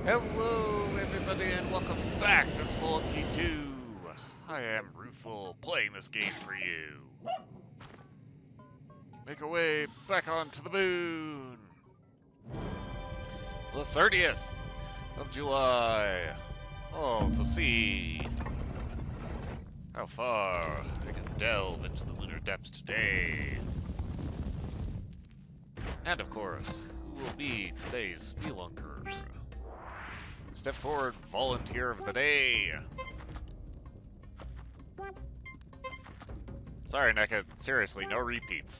Hello, everybody, and welcome back to Spelunky 2. I am Ruful, playing this game for you. Make our way back onto the moon. The 30th of July. Oh, to see how far I can delve into the lunar depths today. And of course, who will be today's Spelunker? Step forward, volunteer of the day. Sorry, NECA. Seriously, no repeats.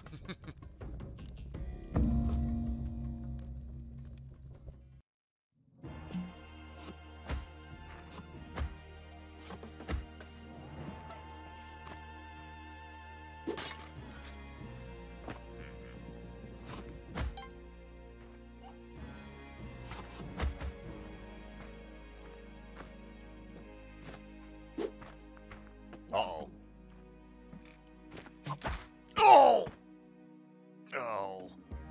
Uh-oh. Oh! Oh.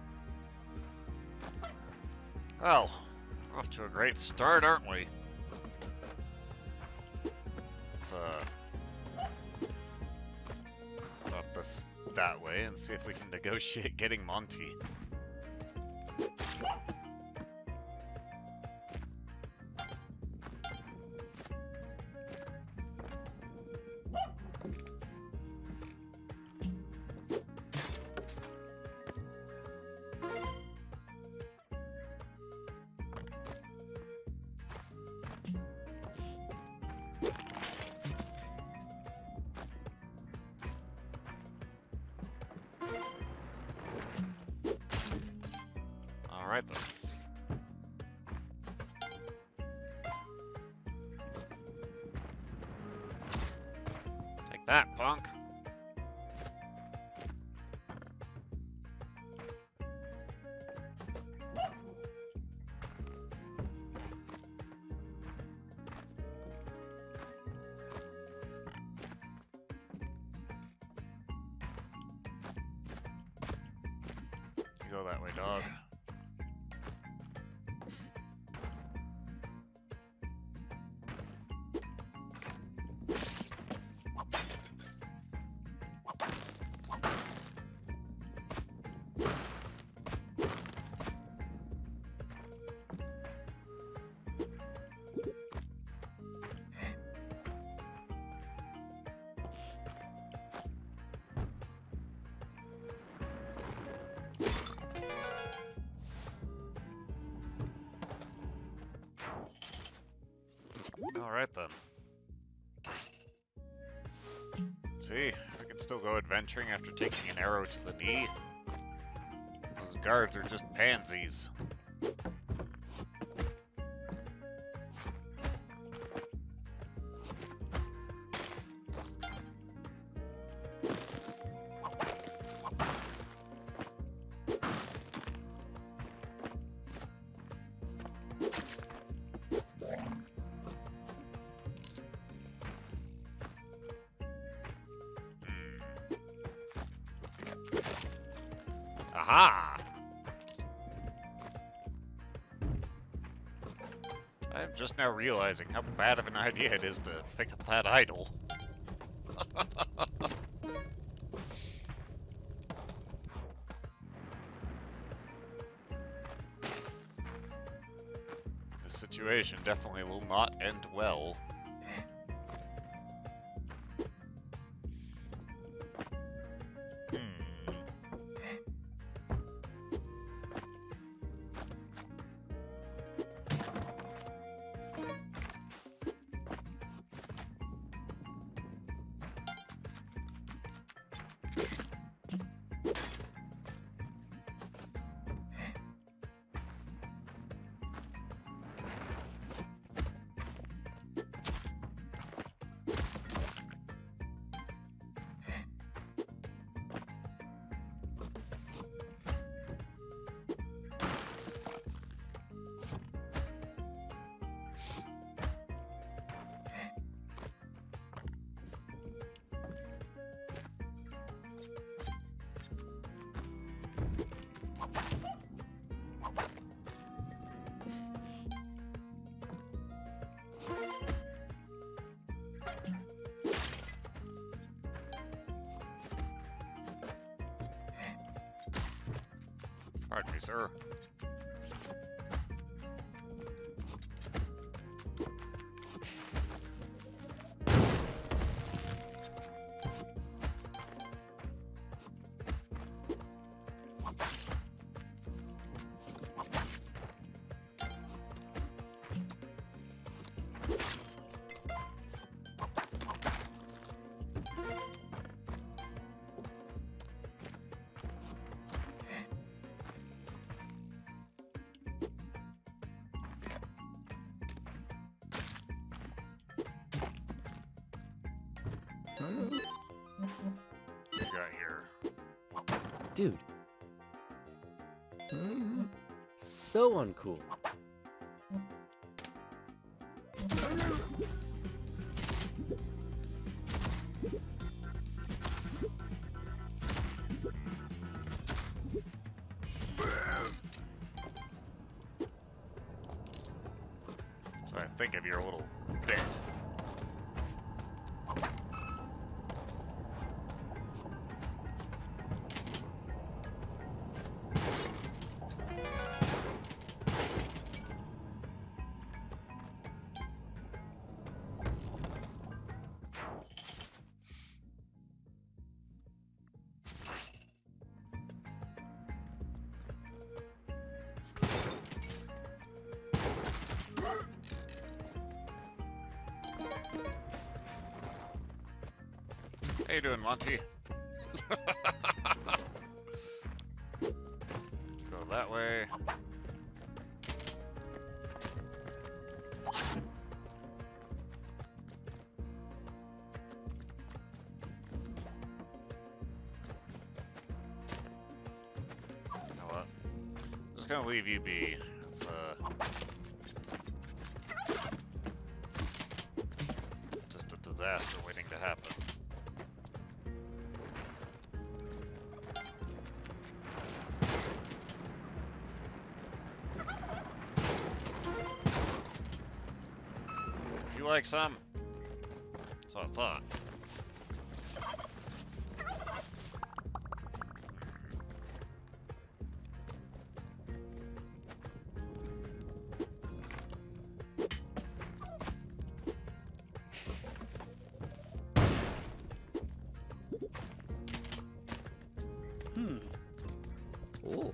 Well, we're off to a great start, aren't we? Let's, up this that way and see if we can negotiate getting Monty. Alright then. Take that, punk. You go that way, dog. Alright then. See, we can still go adventuring after taking an arrow to the knee. Those guards are just pansies. Aha! I'm just now realizing how bad of an idea it is to pick up that idol. This situation definitely will not end well. Pardon me, sir. What you got here? Dude. So uncool. So I think of your little bit. How you doing, Monty? Go that way. You know what? I'm just gonna leave you be. It's just a disaster waiting to happen. You like some? That's what I thought. Oh.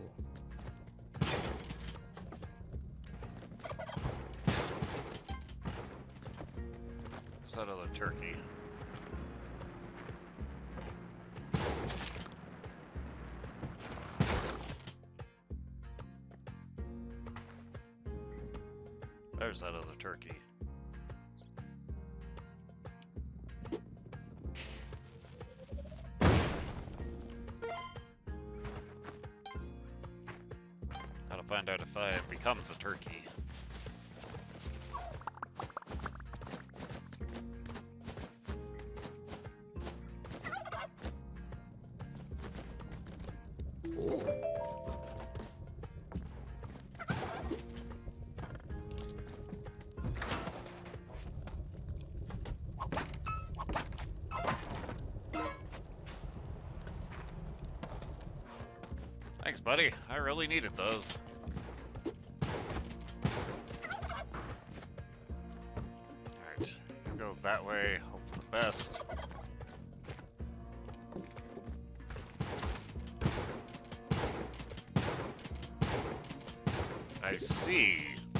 What's that other turkey? There's that other turkey. How to find out if I have become the turkey. Oh. Thanks, buddy. I really needed those. Alright, go that way, hope for the best. I see.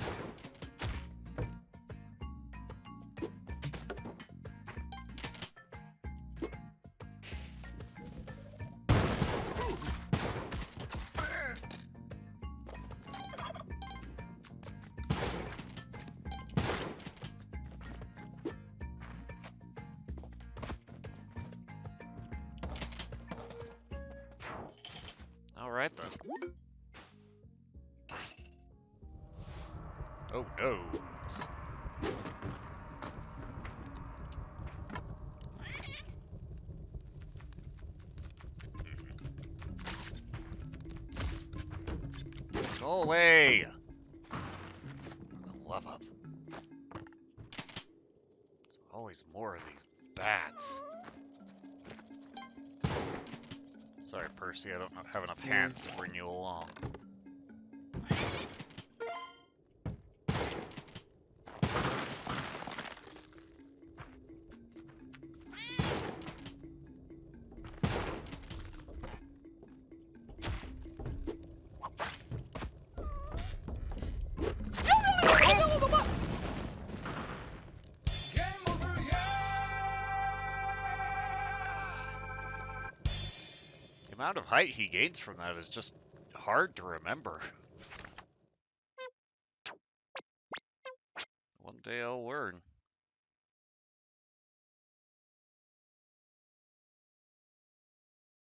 All right then. Oh no. Go away. For the love of. There's always more of these bats. Sorry, Percy, I don't have enough hands to bring you along. amount of height he gains from that is just hard to remember. One day I'll learn.